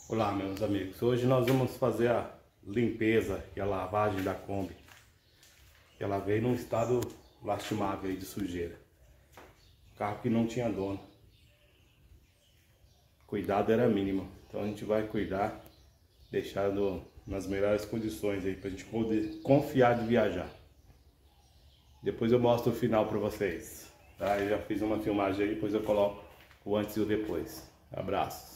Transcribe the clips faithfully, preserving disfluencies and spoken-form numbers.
Olá, meus amigos, hoje nós vamos fazer a limpeza e a lavagem da Kombi. Ela veio num estado lastimável aí de sujeira. Carro que não tinha dono. Cuidado era mínimo, então a gente vai cuidar, deixar no, nas melhores condições aí pra gente poder confiar de viajar. Depois eu mostro o final pra vocês, tá? Eu já fiz uma filmagem aí, depois eu coloco o antes e o depois. Abraços.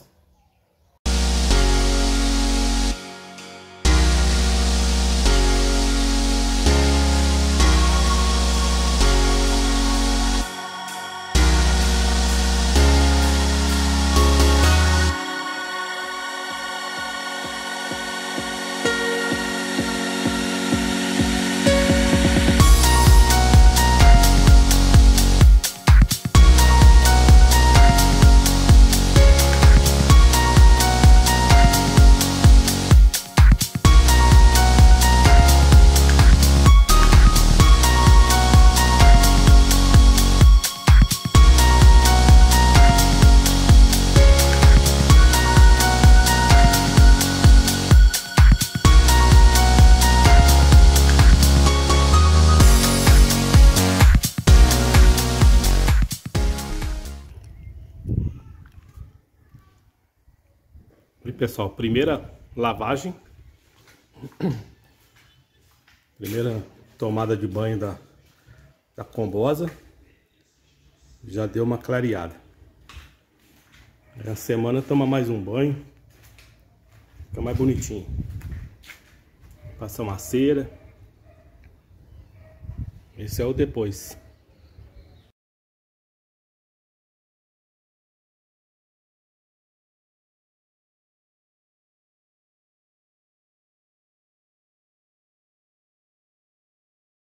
E pessoal, primeira lavagem, primeira tomada de banho da, da Kombosa, já deu uma clareada. A semana toma mais um banho, fica mais bonitinho. Passa uma cera. Esse é o depois.